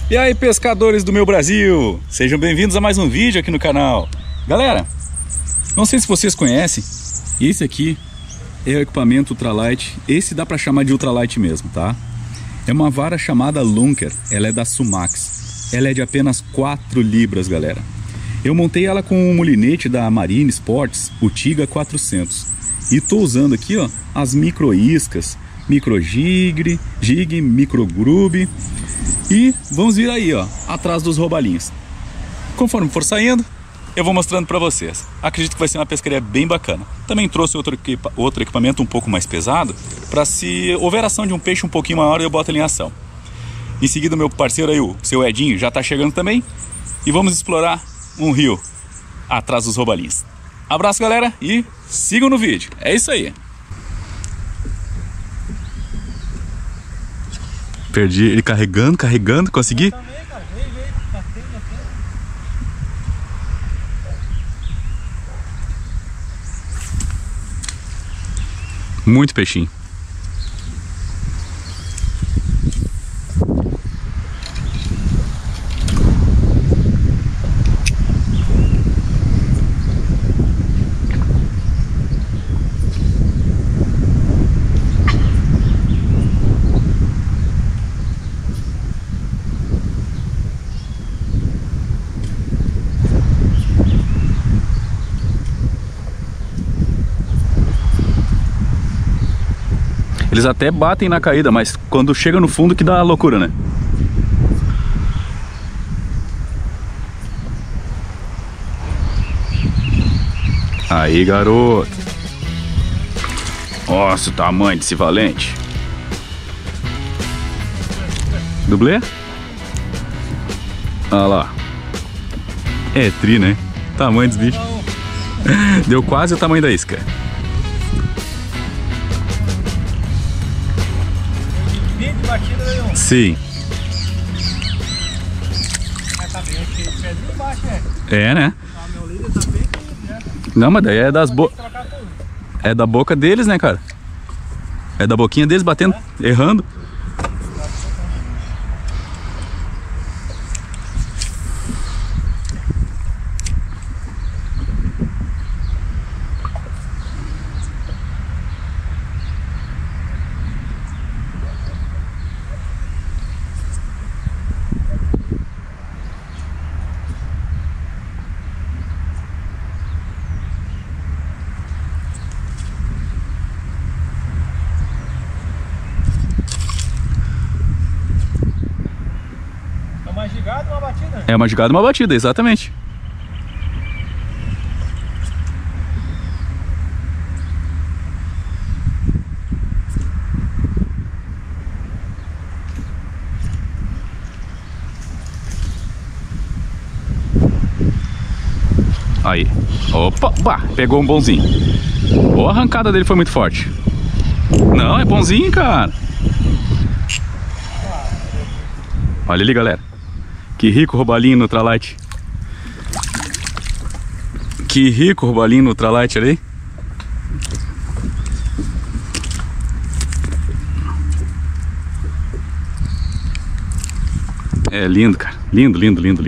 E aí, pescadores do meu Brasil, sejam bem-vindos a mais um vídeo aqui no canal. Galera, não sei se vocês conhecem, esse aqui é o equipamento ultralight. Esse dá pra chamar de ultralight mesmo, tá? É uma vara chamada Lunker, ela é da Sumax. Ela é de apenas 4 libras, galera. Eu montei ela com um molinete da Marine Sports, o Tiga 400. E tô usando aqui, ó, as micro iscas, micro jig, micro grub. E vamos vir aí, ó, atrás dos roubalinhos. Conforme for saindo, eu vou mostrando pra vocês. Acredito que vai ser uma pescaria bem bacana. Também trouxe outro equipamento um pouco mais pesado, pra se houver ação de um peixe um pouquinho maior, eu boto ele em ação. Em seguida, meu parceiro aí, o seu Edinho, já tá chegando também. E vamos explorar um rio atrás dos roubalinhos. Abraço, galera, e sigam no vídeo. É isso aí. Perdi ele carregando, consegui? Também, cara. Veio, batendo. Muito peixinho. Eles até batem na caída, mas quando chega no fundo que dá loucura, né? Aí, garoto. Nossa, o tamanho desse valente. Dublê? Olha lá. É tri, né? Tamanho dos bichos. Deu quase o tamanho da isca. Batida, Leon. Sim. Tá bem, pezinho embaixo, né? É, né? Ah, meu líder tá bem aqui, né? Não, mas daí é das é da boca deles, né, cara? É da boquinha deles batendo, errando. Uma gigada, uma batida? É uma jogada e uma batida, exatamente. Aí. Opa, bah, pegou um bonzinho. Boa, a arrancada dele foi muito forte. Não, é bonzinho, cara. Olha ali, galera. Que rico roubalinho no ultralight. Que rico roubalinho no ultralight ali. É lindo, cara. Lindo.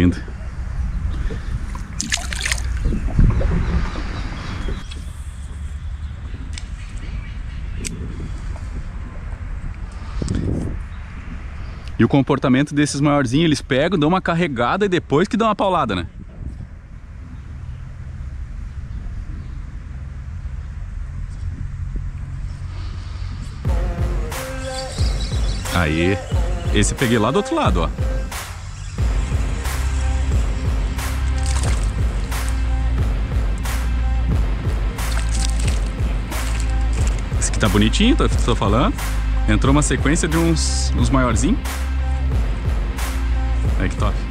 E o comportamento desses maiorzinhos, eles pegam, dão uma carregada e depois que dão uma paulada, né? Aí, esse eu peguei lá do outro lado, ó. Esse aqui tá bonitinho, tô falando. Entrou uma sequência de uns maiorzinhos. Aí que top.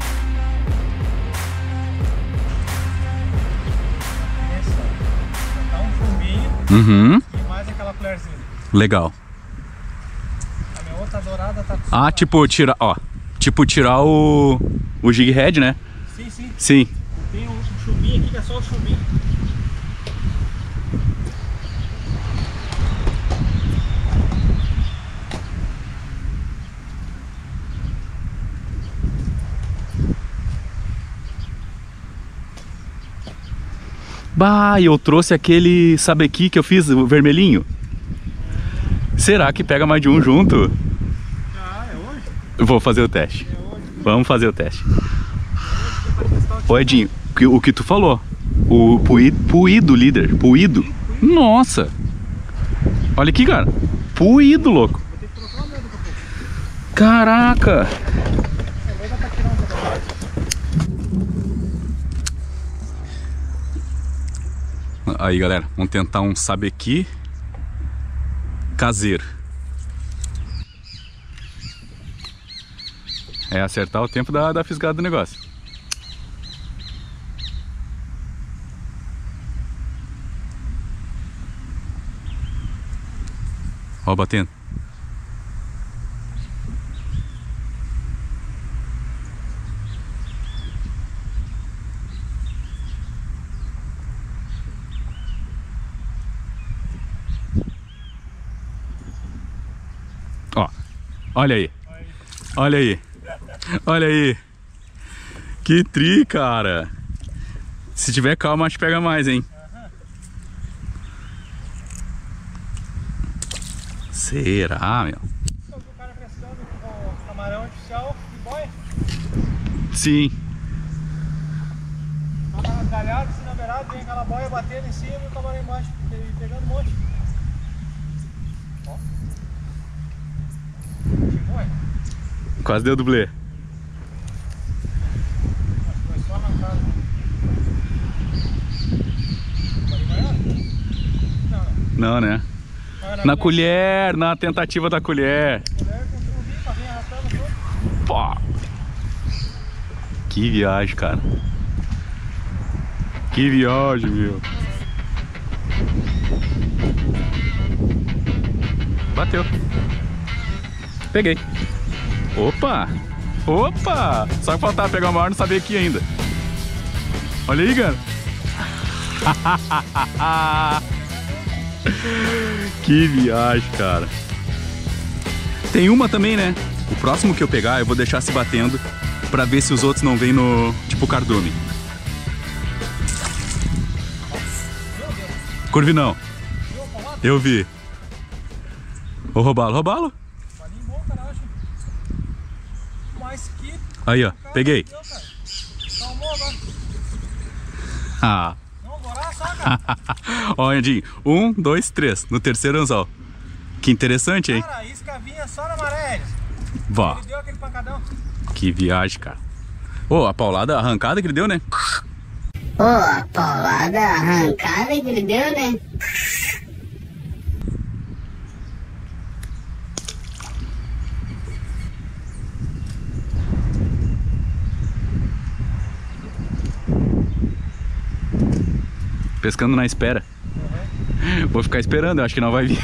Tá um chumbinho e mais aquela colherzinha. Legal. A minha outra dourada tá... Ah, tipo tirar, ó. Tipo tirar o jig head, né? Sim. Tem um chumbinho aqui que é só o chumbinho. Bah, eu trouxe aquele sabequi que eu fiz, o vermelhinho. Será que pega mais de um junto? Ah, é hoje? Eu vou fazer o teste. É hoje. Vamos fazer o teste. Pra testar o Ô Edinho, o que tu falou? O puído líder. Puído? Nossa! Olha aqui, cara. Puído, louco. Vou ter que trocar o meu daqui a pouco. Caraca! Vai dar pra tirar um pedaço. Aí, galera, vamos tentar um sabequi caseiro. É acertar o tempo da fisgada do negócio. Ó, batendo. Ó, olha aí. Olha aí. Olha aí. Que tri, cara. Se tiver calma, acho que pega mais, hein? Será, meu? O cara pescando com camarão artificial e boia. Sim. Tava nas galhadas, assim na beirada, vem aquela boia batendo em cima e o camarão embaixo, pegando um monte. Ó. Chegou, é? Quase deu dublê. Acho que foi só arrancado. Pode ir maior? Não, não. Não, né? Mas Na colher, na tentativa da colher. colher tem um vinho pra vir arrastando tudo. Pô. Que viagem, cara. Que viagem, meu. Bateu. Peguei. Opa! Opa! Só que faltava pegar uma hora, não sabia aqui ainda. Olha aí, cara. Que viagem, cara. Tem uma também, né? O próximo que eu pegar, eu vou deixar se batendo pra ver se os outros não vêm no... tipo cardume. Curvinão. Eu vi. Vou roubá-lo, roubá-lo. Palinho bom, cara, acho. Mas que... Aí, ó. Peguei. Deu, cara. Calmou agora. Ah. Não, bora lá só, cara. Ó, Edinho. 1, 2, 3. No terceiro anzol. Que interessante, hein? Cara, a isca vinha só na maré. Vá. Ele deu aquele pancadão. Que viagem, cara. Ô, a paulada, a arrancada que ele deu, né? Pô, a paulada arrancada que ele deu, né? Pescando na espera. Vou ficar esperando, eu acho que não vai vir.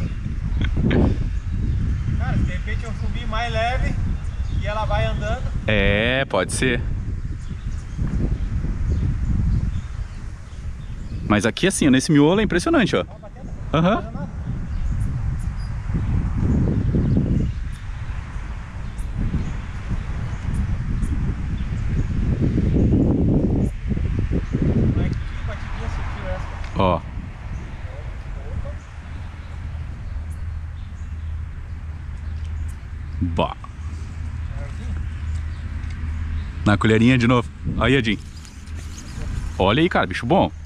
Cara, de repente eu subi mais leve e ela vai andando. É, pode ser. Mas aqui assim, nesse miolo é impressionante, ó. Ó, batendo. Aham. Não faz nada. Mas que batidinha sutil essa. Ó. Bah. Na colherinha de novo. Aí, Edinho. Olha aí, cara, bicho bom.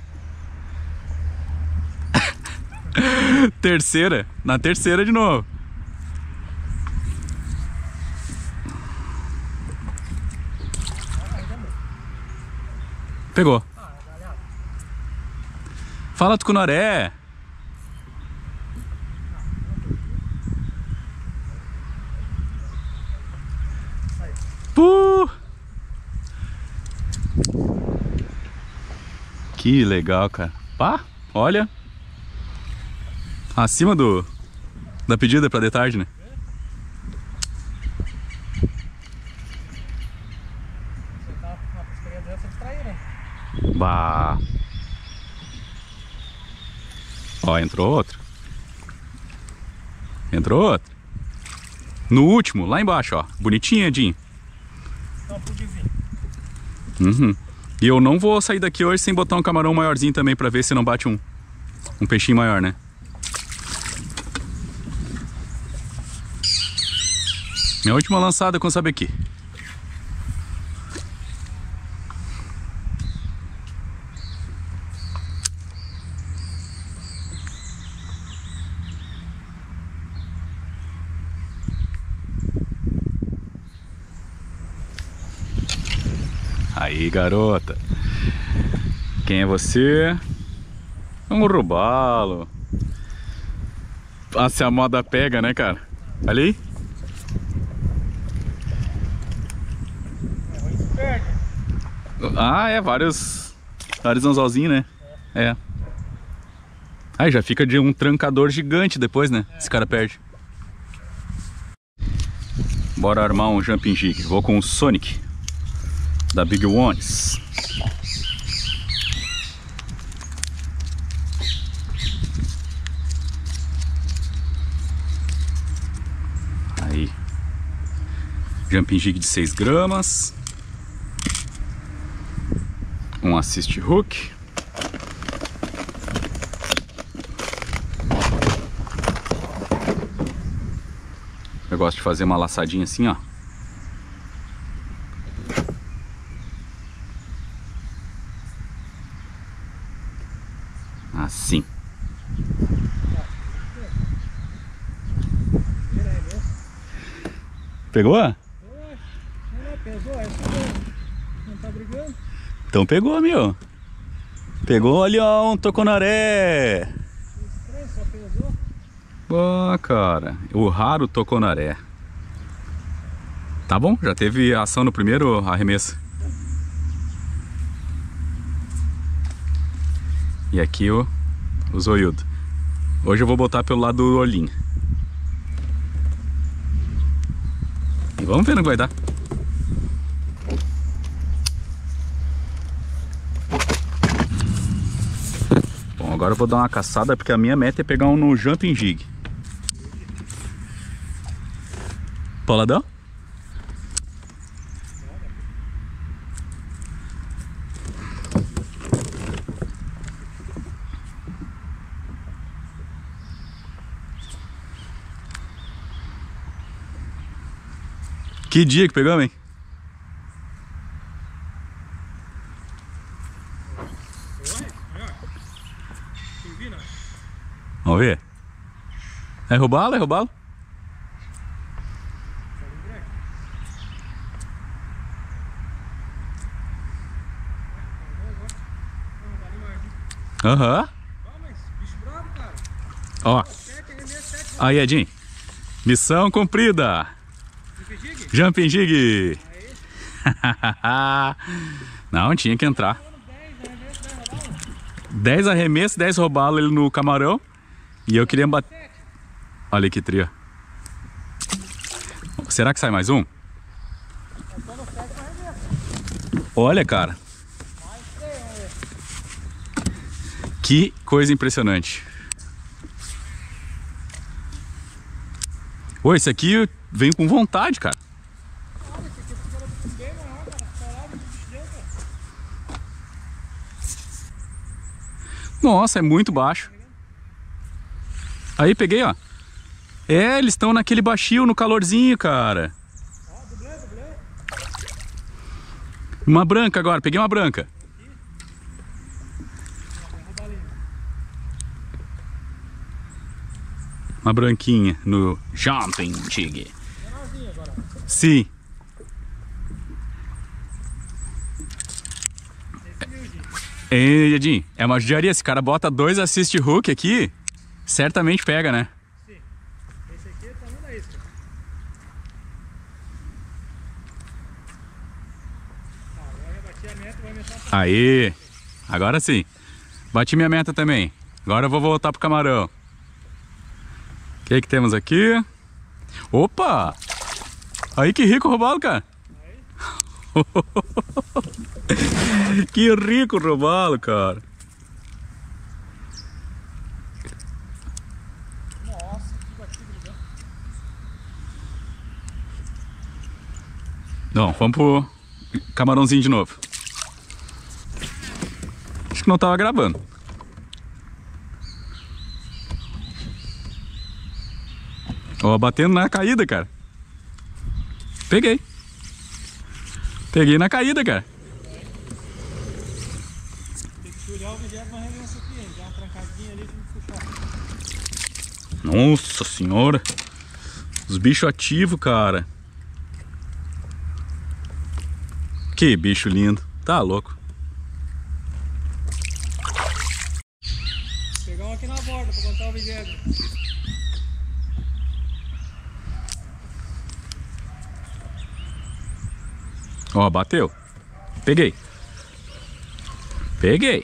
Terceira. Na terceira de novo. Pegou. Fala, Tucunaré. Que legal, cara. Pá, olha. Acima da pedida pra de tarde, né? Você tá com uma pescaria dessa, distrair, né? Bah. Ó, entrou outro. Entrou outro. No último, lá embaixo, ó. Bonitinho, Edinho. Só um pudizinho. Uhum. E eu não vou sair daqui hoje sem botar um camarão maiorzinho também pra ver se não bate um peixinho maior, né? Minha última lançada com sabe aqui. Aí, garota. Quem é você? Vamos roubá-lo. Ah, se a moda pega, né, cara? Olha aí. Ah, é, vários anzolzinhos, né? É. Aí já fica de um trancador gigante depois, né? Esse cara perde. Bora armar um jumping jig. Vou com o Sonic da Big Ones. Aí. Jumping jig de 6 gramas. Um assist hook. Eu gosto de fazer uma laçadinha assim, ó. Assim. Pegou? Não, pesou, não tá brigando. Então pegou, meu. Pegou ali, ó, um toconaré. Estranho, só pesou. Boa, cara. O raro toconaré. Tá bom, já teve ação no primeiro arremesso. E aqui o zoiudo. Hoje eu vou botar pelo lado do olhinho. E vamos ver no que vai dar. Bom, agora eu vou dar uma caçada porque a minha meta é pegar um no jumping jig. Poladão? Que dia que pegamos, hein? Vamos ver. É roubá-lo? É roubá-lo? Aham. Ó. Aí, Edinho. Missão cumprida. Jumping jig. Não, tinha que entrar. 10 arremessos, 10 roubá-lo ele no camarão. E eu queria bater. Olha que tria. Será que sai mais um? Olha, cara. Que coisa impressionante. Ô, esse aqui vem com vontade, cara. Nossa, é muito baixo. Aí, peguei, ó. É, eles estão naquele baixio, no calorzinho, cara. Uma branca agora, peguei uma branca. Uma branquinha no jumping jig. Sim. Ei, Edinho, é uma judiaria. Esse cara bota 2 assist hook aqui, certamente pega, né? Sim. Esse aqui é o tamanho da isca. Tá, agora eu bati a meta, vai aumentar a... Aí, agora sim. Bati minha meta também. Agora eu vou voltar pro camarão. O que temos aqui? Opa! Aí que rico roubá-lo, cara. Que rico roubá-lo, cara. Nossa, que batido. Não, vamos pro camarãozinho de novo. que não tava gravando. Ó, batendo na caída, cara. Peguei. Peguei na caída, cara. Tem que olhar o 20º arremesso aqui, hein? Dá uma trancadinha ali pra puxar. Nossa senhora. Os bichos ativos, cara. Que bicho lindo. Tá louco. Vou pegar um aqui na borda pra contar o 20º. Ó, bateu. Peguei. Peguei.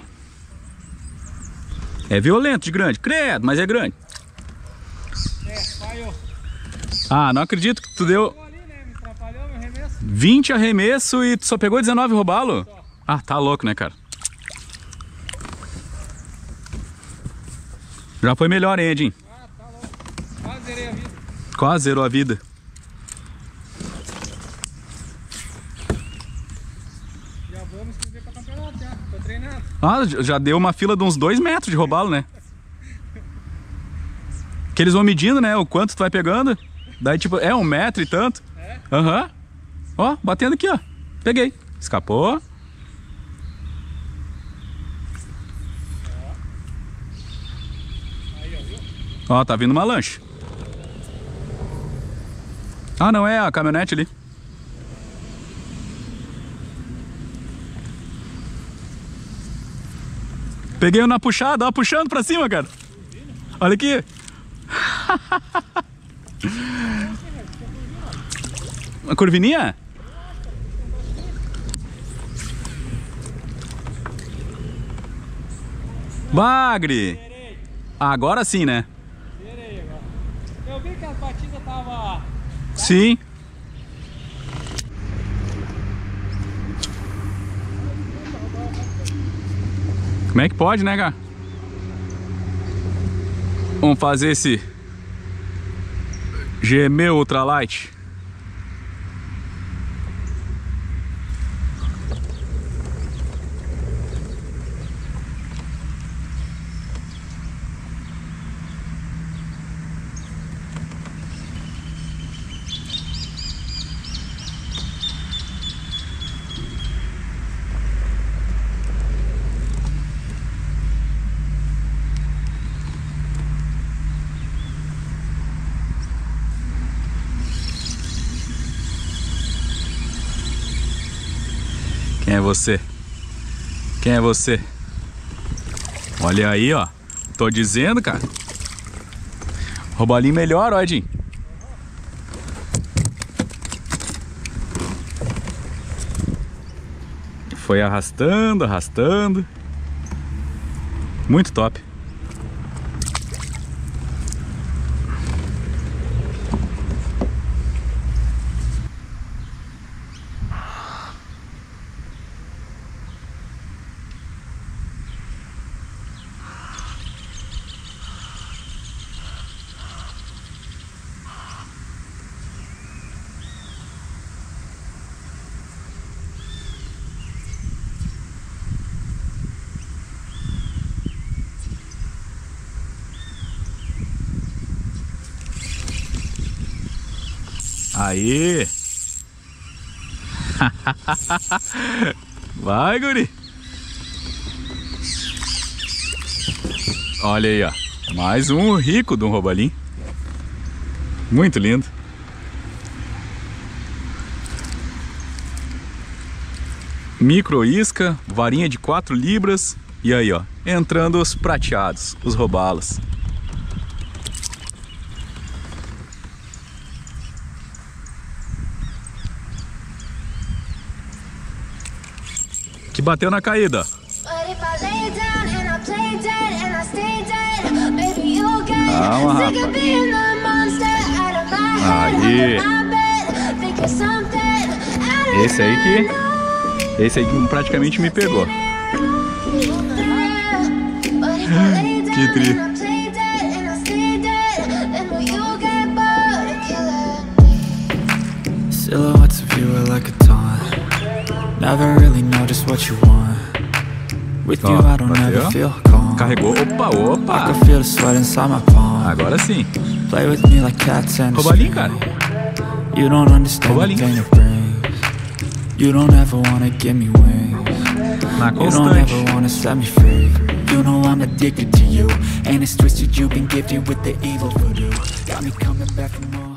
É violento de grande. Credo, mas é grande. Falhou. Ah, não acredito que tu deu Ali, né? Me atrapalhou meu arremesso. 20 arremesso e tu só pegou 19 robalo? Ah, tá louco, né, cara? Já foi melhor, hein, Edinho? Ah, tá louco. Quase zerei a vida. Quase zerou a vida. Já vamos inscrever pra campeonato, já. Tô treinando. Ah, já deu uma fila de uns 2 metros de robalo, né? Que eles vão medindo, né? O quanto tu vai pegando. Daí, tipo, é 1 metro e tanto. É? Aham. Ó, batendo aqui, ó. Peguei. Escapou. Aí, ó, viu? Ó, tá vindo uma lancha. Ah, não, é a caminhonete ali. Peguei na puxada, ó, puxando pra cima, cara. Olha aqui. Uma curvininha? Bagre! Agora sim, né? Zerei agora. Eu vi que a batida tava... Sim. Como é que pode, né, cara? Vamos fazer esse GM Ultralight. Quem é você? Quem é você? Olha aí, ó. Tô dizendo, cara. Robalinho melhor, ó, Edinho. Foi arrastando, arrastando. Muito top. Aí. Vai, guri. Olha aí, ó. Mais um rico de um robalinho. Muito lindo. Micro isca, varinha de 4 libras. E aí, ó. Entrando os prateados, os robalos. Que bateu na caída. Calma, rapaz. Aí. Esse aí que praticamente me pegou. Que tri. Silhouettes of you are like a taunt. Never really know just what you want. With you I don't ever feel calm. Carregou. Opa, I opa. can feel the sweat inside my palm. Agora sim. Play with me like cats and Roubalinho, cara. You don't understand the Roubalinho. pain it brings. You don't ever wanna give me wings. Na You don't constante. ever wanna set me free. You know I'm addicted to you, and it's twisted. You've been gifted with the evil voodoo. Got me coming back for more.